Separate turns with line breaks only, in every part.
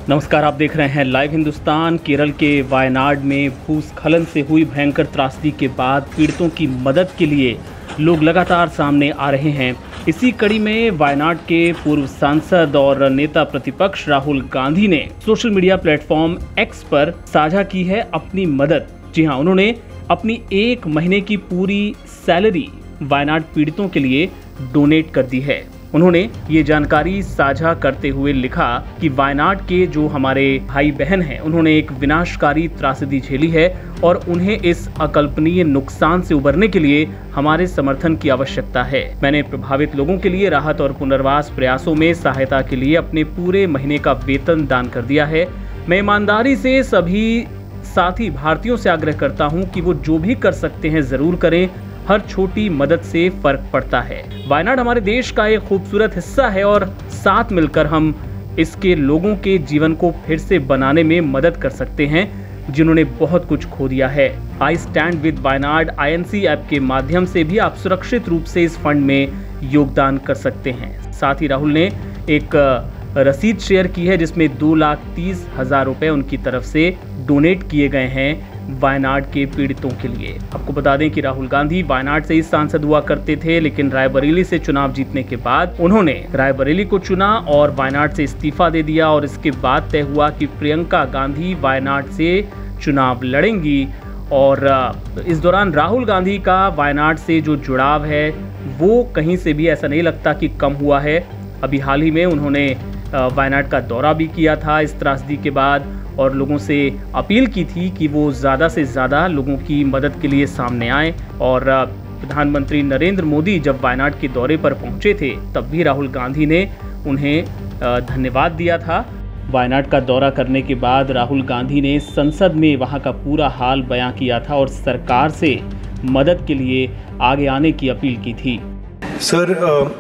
नमस्कार, आप देख रहे हैं लाइव हिंदुस्तान। केरल के वायनाड में भूस्खलन से हुई भयंकर त्रासदी के बाद पीड़ितों की मदद के लिए लोग लगातार सामने आ रहे हैं। इसी कड़ी में वायनाड के पूर्व सांसद और नेता प्रतिपक्ष राहुल गांधी ने सोशल मीडिया प्लेटफॉर्म एक्स पर साझा की है अपनी मदद। जी हां, उन्होंने अपनी 1 महीने की पूरी सैलरी वायनाड पीड़ितों के लिए डोनेट कर दी है। उन्होंने ये जानकारी साझा करते हुए लिखा कि वायनाड के जो हमारे भाई बहन हैं, उन्होंने एक विनाशकारी त्रासदी झेली है और उन्हें इस अकल्पनीय नुकसान से उबरने के लिए हमारे समर्थन की आवश्यकता है। मैंने प्रभावित लोगों के लिए राहत और पुनर्वास प्रयासों में सहायता के लिए अपने पूरे महीने का वेतन दान कर दिया है। मैं ईमानदारी से सभी साथी भारतीयों से आग्रह करता हूं कि वो जो भी कर सकते हैं जरूर करें। हर छोटी मदद से फर्क पड़ता है। वायनाड हमारे देश का एक खूबसूरत हिस्सा है और साथ मिलकर हम इसके लोगों के जीवन को फिर से बनाने में मदद कर सकते हैं, जिन्होंने बहुत कुछ खो दिया है। I stand with Wayanad INC app के माध्यम से भी आप सुरक्षित रूप से इस फंड में योगदान कर सकते हैं। साथ ही राहुल ने एक रसीद शेयर की है जिसमें 2,30,000 रुपए उनकी तरफ से डोनेट किए गए हैं वायनाड के पीड़ितों के लिए। आपको बता दें कि राहुल गांधी वायनाड से ही सांसद हुआ करते थे, लेकिन रायबरेली से चुनाव जीतने के बाद उन्होंने रायबरेली को चुना और वायनाड से इस्तीफा दे दिया और इसके बाद तय हुआ कि प्रियंका गांधी वायनाड से चुनाव लड़ेंगी। और इस दौरान राहुल गांधी का वायनाड से जो जुड़ाव है वो कहीं से भी ऐसा नहीं लगता कि कम हुआ है। अभी हाल ही में उन्होंने वायनाड का दौरा भी किया था इस त्रासदी के बाद और लोगों से अपील की थी कि वो ज़्यादा से ज़्यादा लोगों की मदद के लिए सामने आए। और प्रधानमंत्री नरेंद्र मोदी जब वायनाड के दौरे पर पहुंचे थे तब भी राहुल गांधी ने उन्हें धन्यवाद दिया था। वायनाड का दौरा करने के बाद राहुल गांधी ने संसद में वहां का पूरा हाल बयां किया था और सरकार से मदद के लिए आगे आने की अपील की थी।
Sir,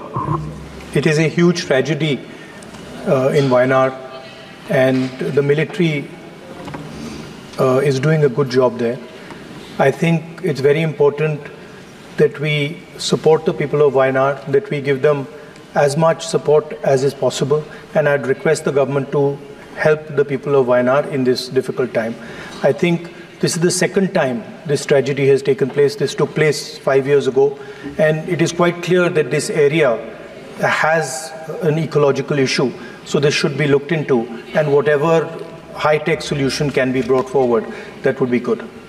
it is a huge tragedy in Wayanad and the military is doing a good job there. I think it's very important that we support the people of Wayanad, that we give them as much support as is possible, and I'd request the government to help the people of Wayanad in this difficult time. I think this is the second time this tragedy has taken place. This took place 5 years ago, and it is quite clear that this area has an ecological issue, so this should be looked into, and whatever high-tech solution can be brought forward, that would be good.